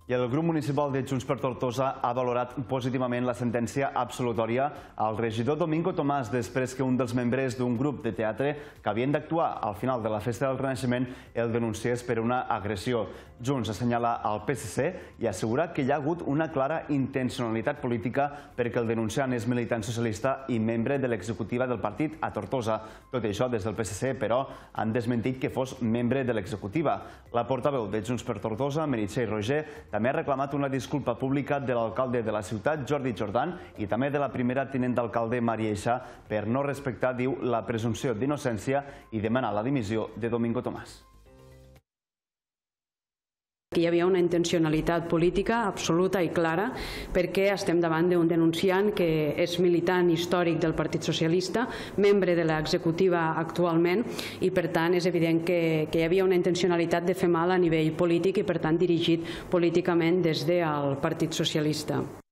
I el grup municipal de Junts per Tortosa ha valorat positivament la sentència absolutòria al regidor Domingo Tomàs després que un dels membres d'un grup de teatre que havien d'actuar al final de la Festa del Renaixement el denunciés per una agressió. Junts assenyala al PSC i assegura que hi ha hagut una clara intencionalitat política perquè el denunciant és militant socialista i membre de l'executiva del partit a Tortosa. Tot i això, des del PSC, però, han desmentit que fos membre de l'executiva. La portaveu de Junts per Tortosa, Meritxell Roger, també ha reclamat una disculpa pública de l'alcalde de la ciutat, Jordi Jordan, i també de la primera tinent d'alcalde, Maria Ixà, per no respectar, diu, la presumpció d'innocència i demanar la dimissió de Domingo Tomàs. Hi havia una intencionalitat política absoluta i clara perquè estem davant d'un denunciant que és militant històric del Partit Socialista, membre de l'executiva actualment, i per tant és evident que hi havia una intencionalitat de fer mal a nivell polític i per tant dirigit políticament des del Partit Socialista.